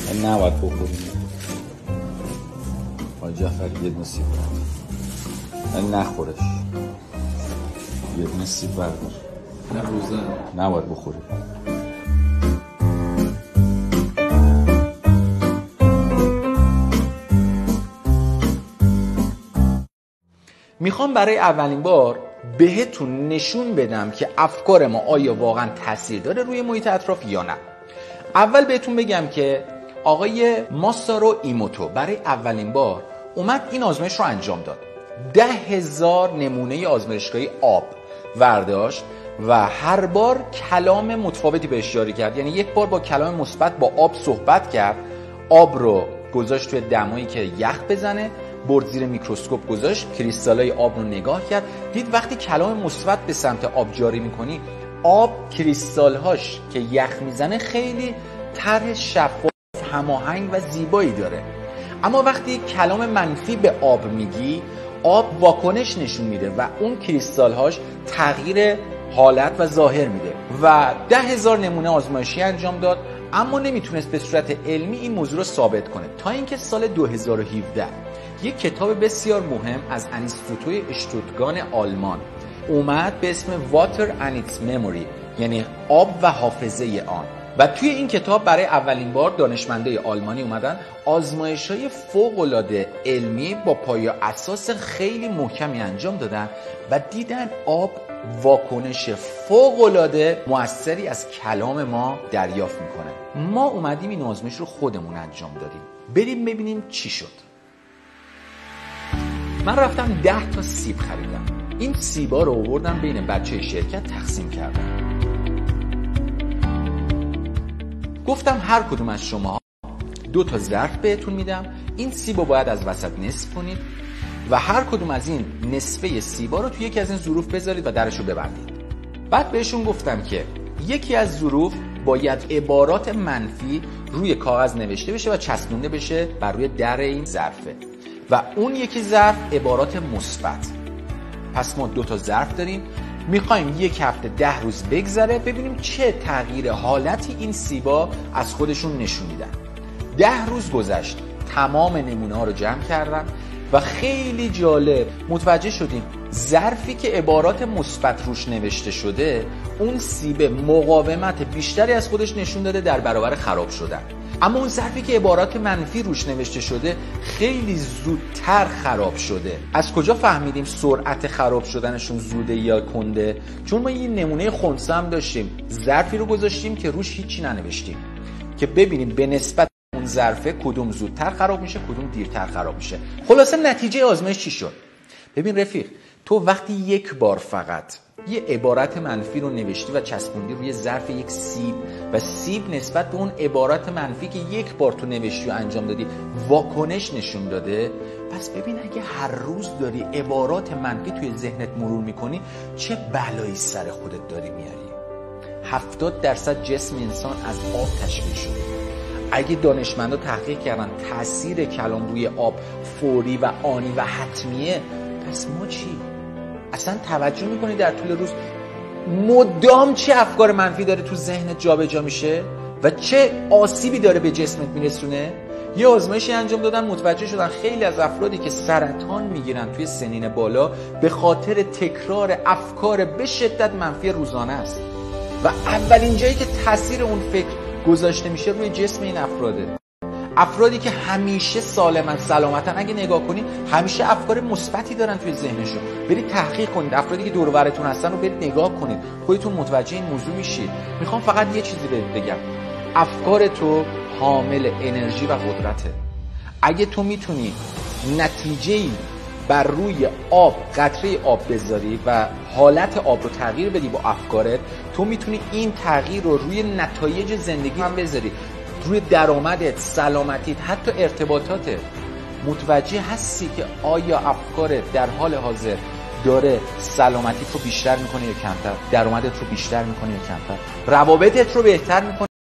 نباید بخوریم. آقای جعفری یه دونه سیب بردار، نخورش. یه دونه سیب بردار. نه روزه نباید بخوریم. میخوام برای اولین بار بهتون نشون بدم که افکار ما آیا واقعا تاثیر داره روی محیط اطراف یا نه. اول بهتون بگم که آقای ماسارو ایموتو برای اولین بار اومد این آزمایش رو انجام داد. 10,000 نمونه آزمایشگاهی آب برداشت و هر بار کلام متفاوتی بهش جاری کرد. یعنی یک بار با کلام مثبت با آب صحبت کرد، آب رو گذاشت توی دمایی که یخ بزنه، برد زیر میکروسکوپ گذاشت، کریستالای آب رو نگاه کرد، دید وقتی کلام مثبت به سمت آب جاری میکنی، آب کریستالهاش که یخ میزنه خیلی طرح شفاف، هماهنگ و زیبایی داره. اما وقتی کلام منفی به آب میگی، آب واکنش نشون میده و اون کریستالهاش تغییر حالت و ظاهر میده. و 10,000 نمونه آزمایشی انجام داد، اما نمیتونست به صورت علمی این موضوع رو ثابت کنه تا اینکه سال 2017 یک کتاب بسیار مهم از انستیتوی اشتوتگارت آلمان اومد به اسم Water and its Memory، یعنی آب و حافظه آن. و توی این کتاب برای اولین بار دانشمندای آلمانی اومدن آزمایش‌های فوق‌العاده علمی با پایه اساس خیلی محکمی انجام دادن و دیدن آب واکنش فوق‌العاده موثری از کلام ما دریافت میکنه. ما اومدیم این آزمایش رو خودمون انجام دادیم. بریم ببینیم چی شد. من رفتم 10 تا سیب خریدم. این سیبا رو آوردم بین بچه شرکت تقسیم کردم. گفتم هر کدوم از شما 2 تا ظرف بهتون میدم، این سیبا باید از وسط نصف کنید و هر کدوم از این نصفه سیبا رو توی یکی از این ظروف بذارید و درش رو ببندید. بعد بهشون گفتم که یکی از ظروف باید عبارات منفی روی کاغذ نوشته بشه و چسبونده بشه بر روی در این ظرفه و اون یکی ظرف عبارات مثبت. پس ما 2 تا ظرف داریم، میخوایم یک هفته 10 روز بگذره ببینیم چه تغییر حالتی این سیبا از خودشون نشون میدن. 10 روز گذشت، تمام نمونه ها رو جمع کردم و خیلی جالب متوجه شدیم ظرفی که عبارات مثبت روش نوشته شده اون سیب مقاومت بیشتری از خودش نشون داده در برابر خراب شدن، اما اون ظرفی که عبارات منفی روش نوشته شده خیلی زودتر خراب شده. از کجا فهمیدیم سرعت خراب شدنشون زوده یا کنده؟ چون ما یه نمونه خنثی هم داشتیم، ظرفی رو گذاشتیم که روش هیچی ننوشتیم که ببینیم به نسبت اون ظرفه کدوم زودتر خراب میشه کدوم دیرتر خراب میشه. خلاصه نتیجه آزمایش چی شد؟ ببین رفیق، تو وقتی یک بار فقط یه عبارت منفی رو نوشتی و چسبوندی روی ظرف یک سیب و سیب نسبت به اون عبارت منفی که یک بار تو نوشتی و انجام دادی واکنش نشون داده، پس ببین اگه هر روز داری عبارات منفی توی ذهنت مرور میکنی چه بلایی سر خودت داری میاری. 70% جسم انسان از آب تشکیل شده. اگه دانشمندا تحقیق کردن تاثیر کلام روی آب فوری و آنی و حتمیه، پس ما چی؟ اصلا توجه میکنی در طول روز مدام چه افکار منفی داره تو ذهنت جابجا میشه و چه آسیبی داره به جسمت میرسونه؟ یه آزمایشی انجام دادن متوجه شدن خیلی از افرادی که سرطان میگیرن توی سنین بالا به خاطر تکرار افکار به شدت منفی روزانه است و اولین جایی که تاثیر اون فکر گذاشته میشه روی جسم این افراده. افرادی که همیشه سلامتن اگه نگاه کنید همیشه افکار مثبتی دارن توی ذهنشون. برید تحقیق کنید، افرادی که دور و برتون هستن رو برید نگاه کنید، خودتون متوجه این موضوع میشید. میخوام فقط یه چیزی بهت بگم، افکار تو حامل انرژی و قدرته. اگه تو میتونی نتیجه‌ای بر روی آب، قطره آب بذاری و حالت آب رو تغییر بدی با افکارت، تو میتونی این تغییر رو روی نتایج زندگی هم بذاری، روی درآمدت، سلامتیت، حتی ارتباطاتت. متوجه هستی که آیا افکارت در حال حاضر داره سلامتیت رو بیشتر میکنه یا کمتر؟ درآمدت رو بیشتر میکنه یا کمتر؟ روابطت رو بهتر میکنه